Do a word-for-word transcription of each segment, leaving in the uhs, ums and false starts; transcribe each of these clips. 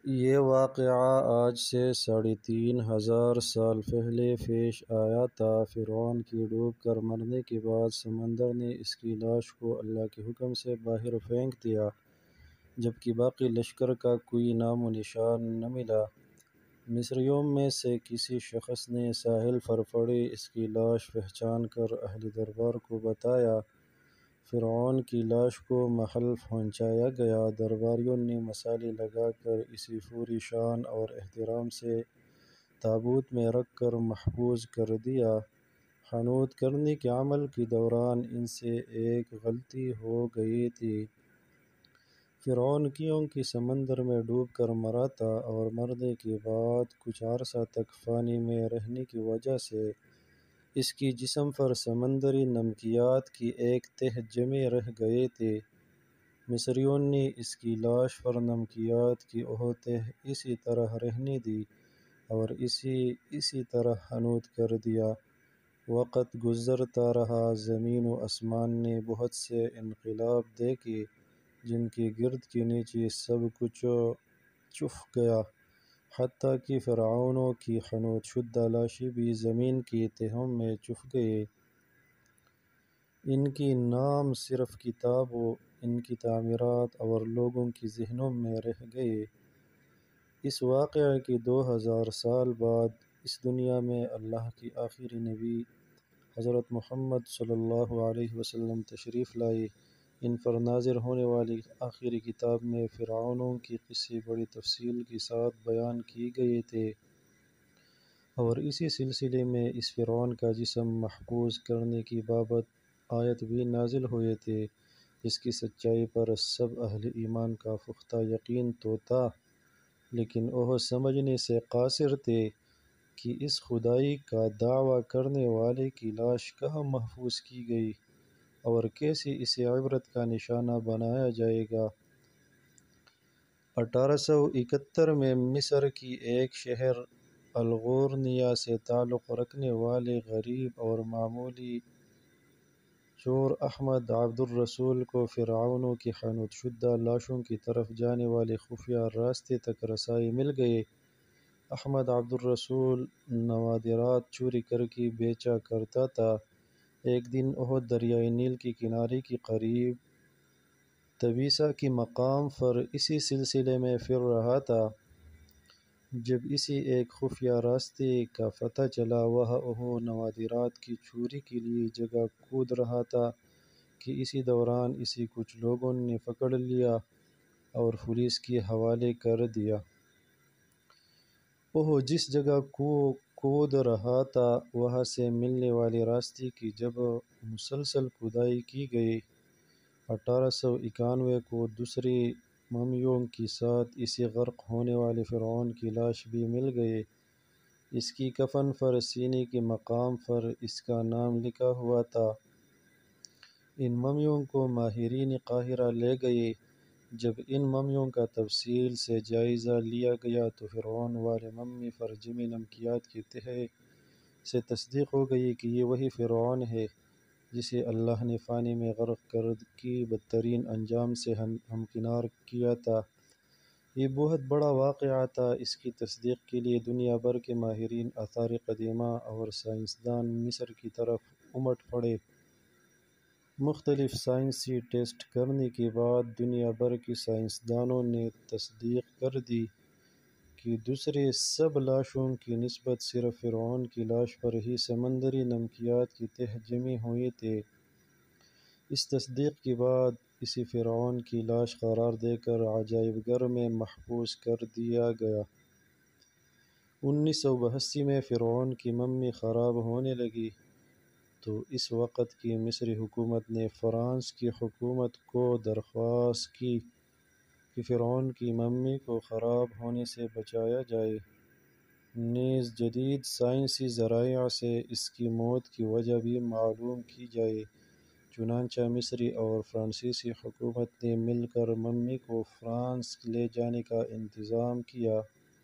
یہ واقعہ آج سے ساڑھے تین ہزار سال پہلے پیش آیا تھا۔ فرعون کی ڈوب کر مرنے کے بعد سمندر نے اس کی لاش کو اللہ کے حکم سے باہر پھینک دیا، جبکہ باقی لشکر کا کوئی نام و نشان نہ ملا۔ مصریوں میں سے کسی شخص نے ساحل پر پڑی اس کی لاش پہچان کر اہل دربار کو بتایا۔ فرعون کی لاش کو محل پہنچایا گیا۔ درباریوں نے مصالے لگا کر اسے پوری شان اور احترام سے تابوت میں رکھ کر محفوظ کر دیا۔ حنوط کرنے کے عمل کے دوران ان سے ایک غلطی ہو گئی تھی۔ فرعون کیونکہ سمندر میں ڈوب کر مرا تھا اور مرنے کے بعد کچھ عرصہ تک پانی میں رہنے کی وجہ سے اس کے جسم پر سمندری نمکیات کی ایک تہہ جمے رہ گئی تھی۔ مصریوں نے اس کی لاش پر نمکیات کی وہ تہہ اسی طرح رہنے دی اور اسے اسی طرح حنوط کر دیا۔ وقت گزرتا رہا، زمین و آسمان نے بہت سے انقلاب دیکھے جن کے گرد کے نیچے سب کچھ چھپ گیا، حتیٰ کہ فرعونوں کی حنوط شدہ لاشیں بھی زمین کی تہوں میں چھپ گئیں۔ ان کے نام صرف کتابوں، ان کی تعمیرات اور لوگوں کے ذہنوں میں رہ گئے۔ اس واقعے کے دو ہزار سال بعد اس دنیا میں اللہ کے آخری نبی حضرت محمد صلی اللہ علیہ وسلم تشریف لائے۔ ان پر نازل ہونے والی آخری کتاب میں فرعونوں کے قصے بڑی تفصیل کے ساتھ بیان کیے گئے تھے، اور اسی سلسلے میں اس فرعون کا جسم محفوظ کرنے کی بابت آیت بھی نازل ہوئی تھی۔ اس کی سچائی پر سب اہل ایمان کا پختہ یقین تو تھا، لیکن وہ سمجھنے سے قاصر تھے کہ اس خدائی کا دعویٰ کرنے والے کی لاش کہاں محفوظ کی گئی اور کیسے اسے عبرت کا نشانہ بنایا جائے گا۔ اٹھارہ سو اکہتر میں مصر کی ایک شہر الغورنیہ سے تعلق رکھنے والے غریب اور معمولی چور احمد عبد الرسول کو فرعونوں کی حنوط شدہ لاشوں کی طرف جانے والے خفیہ راستے تک رسائی مل گئی۔ احمد عبد الرسول نوادرات چوری کر کے بیچا کرتا تھا۔ ایک دن وہ دریائے نیل کے کنارے کے قریب تبیسا کے مقام پر اسی سلسلے میں پھر رہا تھا، جب اسے ایک خفیہ راستے کا پتہ چلا۔ وہاں وہ نوادرات کی چوری کے لیے جگہ کھود رہا تھا کہ اسی دوران اسے کچھ لوگوں نے پکڑ لیا اور پولیس کے حوالے کر دیا۔ وہ جس جگہ کنویں کھود رہا تھا وہاں سے ملنے والے راستے کی جب مسلسل کھدائی کی گئی، اٹھارہ سو اکانوے کو دوسرے مومیوں کے ساتھ اسے غرق ہونے والے فرعون کی لاش بھی مل گئی۔ اس کی کفن پر سینے کے مقام پر اس کا نام لکھا ہوا تھا۔ ان مومیوں کو ماہرین قاہرہ لے گئے۔ جب ان مومیوں کا تفصیل سے جائزہ لیا گیا تو فرعون والے مومی پر جمی نمکیات کی تہہ سے تصدیق ہو گئی کہ یہ وہی فرعون ہے جسے اللہ نے پانی میں غرق کر کے بدترین انجام سے ہمکنار کیا تھا۔ یہ بہت بڑا واقعہ تھا۔ اس کی تصدیق کے لیے دنیا بھر کے ماہرین آثار قدیمہ اور سائنسدان مصر کی طرف امٹ پڑے۔ مختلف سائنسی ٹیسٹ کرنے کے بعد دنیا بھر کے سائنسدانوں نے تصدیق کر دی کہ دوسرے سب لاشوں کی نسبت صرف فرعون کی لاش پر ہی سمندری نمکیات کی تہہ جمی ہوئی تھی۔ اس تصدیق کے بعد اسے فرعون کی لاش قرار دے کر عجائب گھر میں محفوظ کر دیا گیا۔ انیس سو بہاسی میں فرعون کی مومی خراب ہونے لگی تو اس وقت کی مصری حکومت نے فرانس کی حکومت کو درخواست کی کہ فرعون کی مومی کو خراب ہونے سے بچایا جائے، نیز جدید سائنسی ذرائع سے اس کی موت کی وجہ بھی معلوم کی جائے۔ چنانچہ مصری اور فرانسیسی حکومت نے مل کر مومی کو فرانس لے جانے کا انتظام کیا۔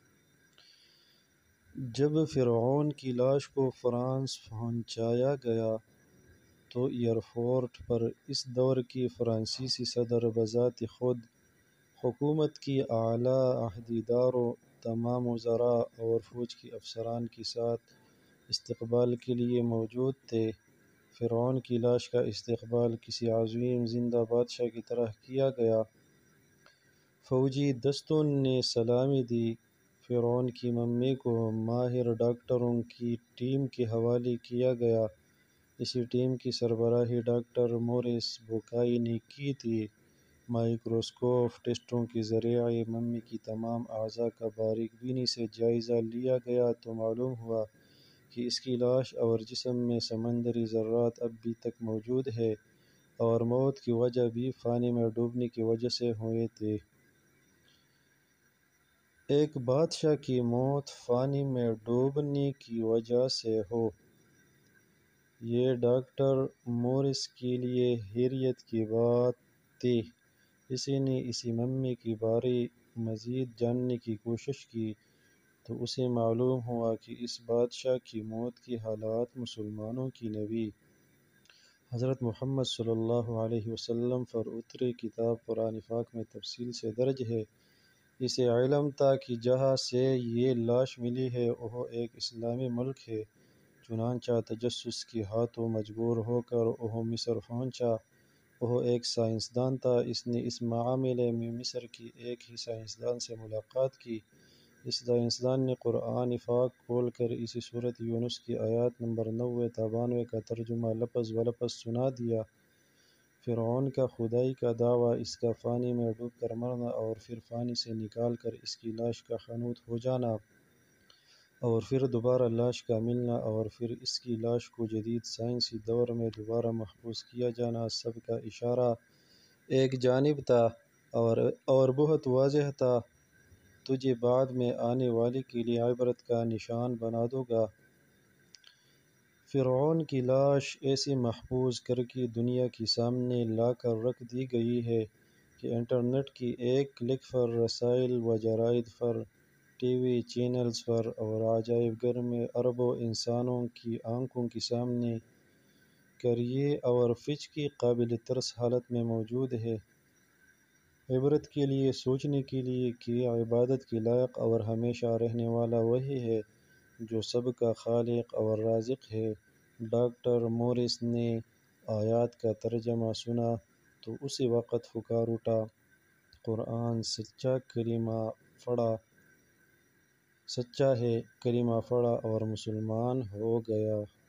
جب فرعون کی لاش کو فرانس پہنچایا گیا تو ایئرپورٹ پر اس دور کے فرانسیسی صدر بذات خود حکومت کی اعلیٰ عہدیداروں، تمام وزراء اور فوج کے افسران کے ساتھ استقبال کے لیے موجود تھے۔ فرعون کی لاش کا استقبال کسی عظیم زندہ بادشاہ کی طرح کیا گیا۔ فوجی دستوں نے سلامی دی۔ فرعون کی ممی کو ماہر ڈاکٹروں کی ٹیم کے حوالے کیا گیا۔ اسی ٹیم کی سربراہی ڈاکٹر مورس بوکائی نے کی تھی۔ مائکروسکوپ ٹیسٹوں کے ذریعے ممی کی تمام اعضاء کا باریک بینی سے جائزہ لیا گیا تو معلوم ہوا کہ اس کی لاش اور جسم میں سمندری ذرات اب بھی تک موجود ہیں اور موت کی وجہ بھی پانی میں ڈوبنے کی وجہ سے ہوئی تھی۔ ایک بادشاہ کی موت پانی میں ڈوبنے کی وجہ سے ہو، یہ ڈاکٹر مورس کے لیے حیرت کی بات تھی۔ اسی نے اسی ممی کے بارے مزید جاننے کی کوشش کی تو اسے معلوم ہوا کہ اس بادشاہ کی موت کے حالات مسلمانوں کی نبی حضرت محمد صلی اللہ علیہ وسلم پر اتری کتاب قرآن پاک میں تفصیل سے درج ہے۔ اسے علم تھا کہ جہاں سے یہ لاش ملی ہے وہ ایک اسلامی ملک ہے، چنانچہ تجسس کے ہاتھوں مجبور ہو کر وہ مصر پہنچا۔ وہ ایک سائنسدان تھا۔ اس نے اس معاملے میں مصر کے ایک ہی سائنسدان سے ملاقات کی۔ اس سائنسدان نے قرآن پاک کھول کر اسے سورۃ یونس کی آیات نمبر نوے تا بانوے کا ترجمہ لفظ بلفظ سنا دیا۔ فرعون کا خدائی کا دعویٰ، اس کا پانی میں ڈوب کر مرنا اور پھر پانی سے نکال کر اس کی لاش کا حنوط ہو جانا اور پھر دوبارہ لاش کا ملنا اور پھر اس کی لاش کو جدید سائنسی دور میں دوبارہ محفوظ کیا جانا، سب کا اشارہ ایک جانب تھا اور اور بہت واضح تھا: تجھے بعد میں آنے والے کے لیے عبرت کا نشان بنا دوں گا۔ فرعون کی لاش ایسے محفوظ کر کے دنیا کے سامنے لا کر رکھ دی گئی ہے کہ انٹرنیٹ کی ایک کلک پر، رسائل و جرائد پر، ٹی وی چینلز پر اور عجائب گھر میں اربوں انسانوں کی آنکھوں کے سامنے قریء اور فچ کی قابل ترس حالت میں موجود ہے۔ عبرت کے لیے، سوچنے کے لیے کہ عبادت کے لائق اور ہمیشہ رہنے والا وہی ہے جو سب کا خالق اور رازق ہے۔ ڈاکٹر مورس نے آیات کا ترجمہ سنا تو اسی وقت پکار اٹھا: قرآن سچا کلمہ پڑھا، سچا ہے، کلمہ پڑھا اور مسلمان ہو گیا۔